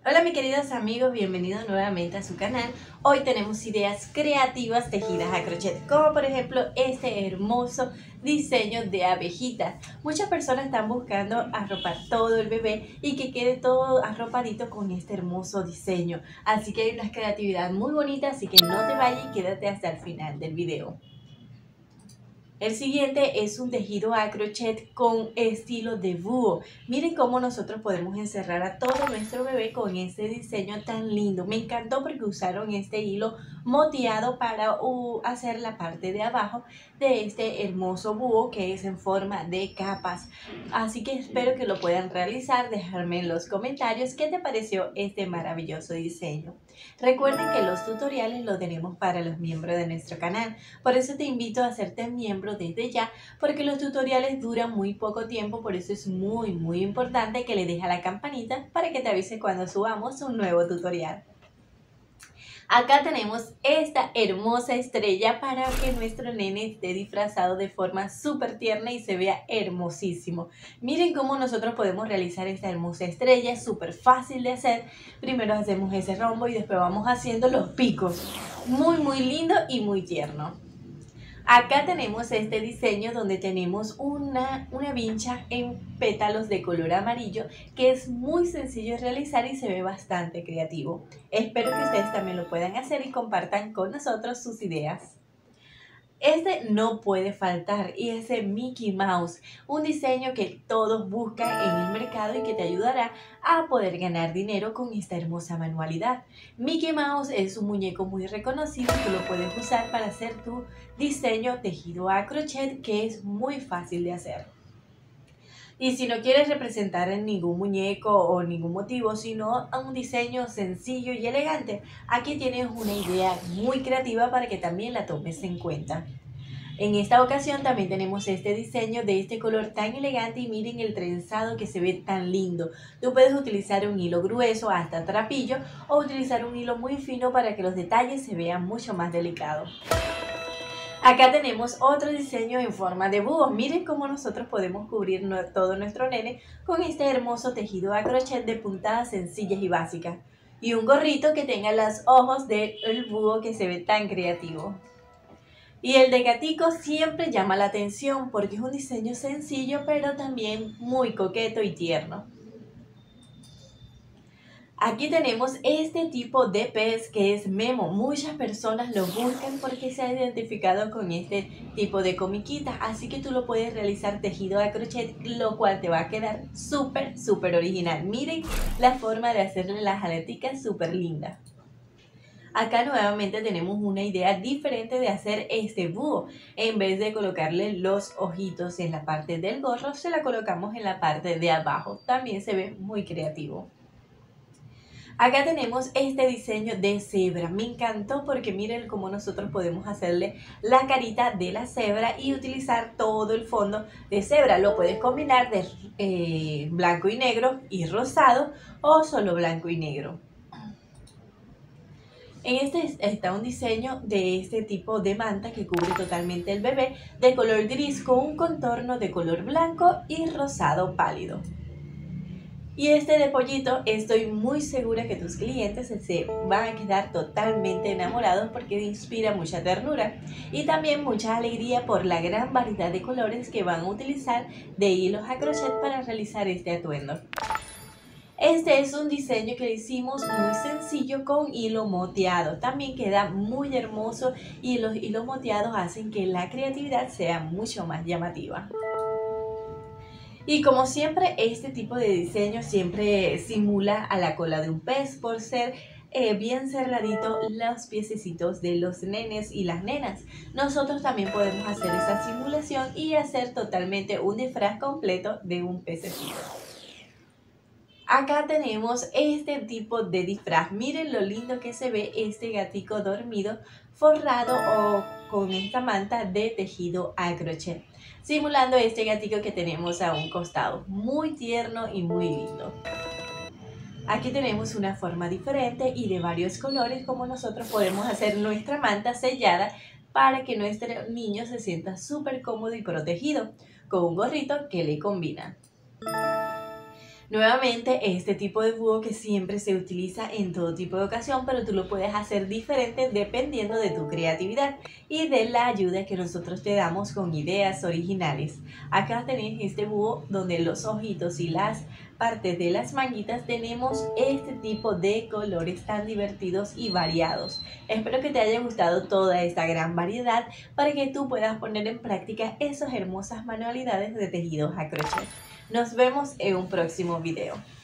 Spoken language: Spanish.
Hola mis queridos amigos, bienvenidos nuevamente a su canal. Hoy tenemos ideas creativas tejidas a crochet, como por ejemplo este hermoso diseño de abejita. Muchas personas están buscando arropar todo el bebé y que quede todo arropadito con este hermoso diseño. Así que hay una creatividad muy bonita, así que no te vayas y quédate hasta el final del video. El siguiente es un tejido a crochet con estilo de búho. Miren cómo nosotros podemos encerrar a todo nuestro bebé con este diseño tan lindo. Me encantó porque usaron este hilo moteado para hacer la parte de abajo de este hermoso búho que es en forma de capas. Así que espero que lo puedan realizar. Dejarme en los comentarios qué te pareció este maravilloso diseño. Recuerden que los tutoriales los tenemos para los miembros de nuestro canal. Por eso te invito a hacerte miembro desde ya, porque los tutoriales duran muy poco tiempo, por eso es muy importante que le dejes a la campanita para que te avise cuando subamos un nuevo tutorial. Acá tenemos esta hermosa estrella para que nuestro nene esté disfrazado de forma súper tierna y se vea hermosísimo. Miren cómo nosotros podemos realizar esta hermosa estrella, es súper fácil de hacer. Primero hacemos ese rombo y después vamos haciendo los picos. Muy lindo y muy tierno. Acá tenemos este diseño donde tenemos una vincha en pétalos de color amarillo que es muy sencillo de realizar y se ve bastante creativo. Espero que ustedes también lo puedan hacer y compartan con nosotros sus ideas. Este no puede faltar y es de Mickey Mouse, un diseño que todos buscan en el mercado y que te ayudará a poder ganar dinero con esta hermosa manualidad. Mickey Mouse es un muñeco muy reconocido que lo puedes usar para hacer tu diseño tejido a crochet, que es muy fácil de hacer. Y si no quieres representar en ningún muñeco o ningún motivo, sino a un diseño sencillo y elegante, aquí tienes una idea muy creativa para que también la tomes en cuenta. En esta ocasión también tenemos este diseño de este color tan elegante y miren el trenzado que se ve tan lindo. Tú puedes utilizar un hilo grueso hasta trapillo o utilizar un hilo muy fino para que los detalles se vean mucho más delicados. Acá tenemos otro diseño en forma de búho. Miren cómo nosotros podemos cubrir todo nuestro nene con este hermoso tejido a crochet de puntadas sencillas y básicas. Y un gorrito que tenga los ojos del búho que se ve tan creativo. Y el de gatico siempre llama la atención porque es un diseño sencillo pero también muy coqueto y tierno. Aquí tenemos este tipo de pez que es Memo. Muchas personas lo buscan porque se ha identificado con este tipo de comiquita. Así que tú lo puedes realizar tejido a crochet, lo cual te va a quedar súper original. Miren la forma de hacerle las aleticas súper linda. Acá nuevamente tenemos una idea diferente de hacer este búho. En vez de colocarle los ojitos en la parte del gorro, se la colocamos en la parte de abajo. También se ve muy creativo. Acá tenemos este diseño de cebra. Me encantó porque miren cómo nosotros podemos hacerle la carita de la cebra y utilizar todo el fondo de cebra. Lo puedes combinar de blanco y negro y rosado o solo blanco y negro. En este está un diseño de este tipo de manta que cubre totalmente el bebé de color gris con un contorno de color blanco y rosado pálido. Y este de pollito estoy muy segura que tus clientes se van a quedar totalmente enamorados porque inspira mucha ternura y también mucha alegría por la gran variedad de colores que van a utilizar de hilos a crochet para realizar este atuendo. Este es un diseño que le hicimos muy sencillo con hilo moteado. También queda muy hermoso y los hilos moteados hacen que la creatividad sea mucho más llamativa. Y como siempre, este tipo de diseño siempre simula a la cola de un pez por ser bien cerradito los piececitos de los nenes y las nenas. Nosotros también podemos hacer esa simulación y hacer totalmente un disfraz completo de un pececito. Acá tenemos este tipo de disfraz. Miren lo lindo que se ve este gatico dormido forrado o con esta manta de tejido a crochet, simulando este gatito que tenemos a un costado. Muy tierno y muy lindo. Aquí tenemos una forma diferente y de varios colores como nosotros podemos hacer nuestra manta sellada para que nuestro niño se sienta súper cómodo y protegido con un gorrito que le combina. Nuevamente, este tipo de búho que siempre se utiliza en todo tipo de ocasión, pero tú lo puedes hacer diferente dependiendo de tu creatividad y de la ayuda que nosotros te damos con ideas originales. Acá tenéis este búho donde los ojitos y las partes de las manguitas tenemos este tipo de colores tan divertidos y variados. Espero que te haya gustado toda esta gran variedad para que tú puedas poner en práctica esas hermosas manualidades de tejidos a crochet. Nos vemos en un próximo video.